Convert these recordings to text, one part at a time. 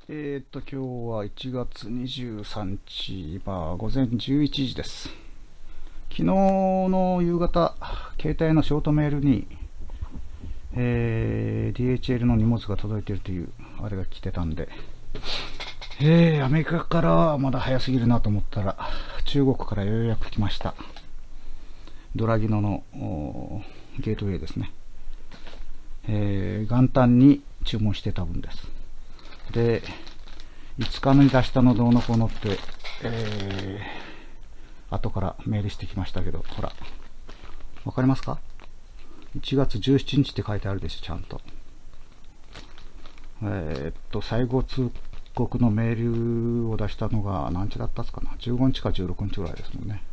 今日は1月23日、今、午前11時です。昨日の夕方、携帯のショートメールに、DHL の荷物が届いているという、あれが来てたんで、アメリカからはまだ早すぎるなと思ったら、中国からようやく来ました。ドラギノのゲートウェイですね。元旦に注文してた分です。で、5日に出したのどうのこうのって、後からメールしてきましたけど、ほら、わかりますか？ 1 月17日って書いてあるでしょ、ちゃんと。最後通告のメールを出したのが何日だったっすかな？ 15 日か16日ぐらいですもんね。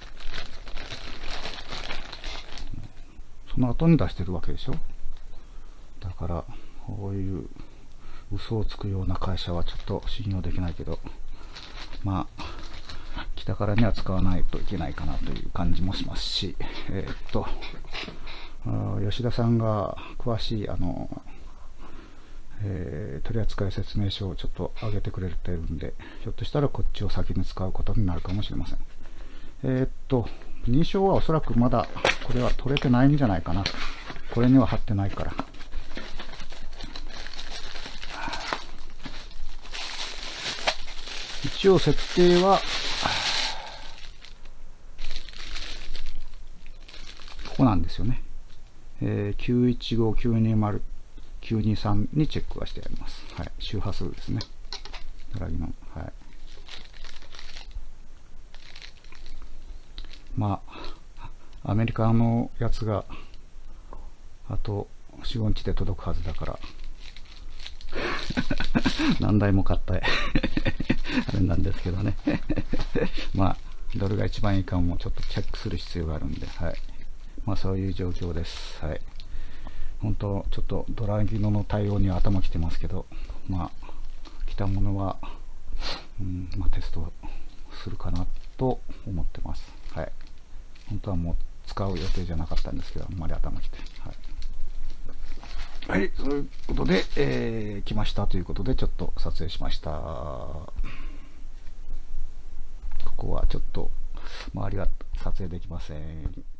その後に出してるわけでしょ。だから、こういう嘘をつくような会社はちょっと信用できないけど、まあ、来たからには使わないといけないかなという感じもしますし、吉田さんが詳しい取扱説明書をちょっと上げてくれてるんで、ひょっとしたらこっちを先に使うことになるかもしれません。認証はおそらくまだこれは取れてないんじゃないかな。これには貼ってないから。一応設定はここなんですよね。915920-923にチェックはしてあります。はい、周波数ですね。ドラギの、はい。まあ、アメリカのやつがあと4、5日で届くはずだから何台も買ったあれなんですけどねまあどれが一番いいかもちょっとチェックする必要があるんで、はい、まあそういう状況です。はい、本当ちょっとドラギノの対応には頭きてますけど、まあ来たものは、まあ、テストするかなと思ってます。はい、本当はもう使う予定じゃなかったんですけど、あんまり頭きて、はい、そういうことで、来ましたということで、ちょっと撮影しました。ここはちょっと、周りは撮影できません。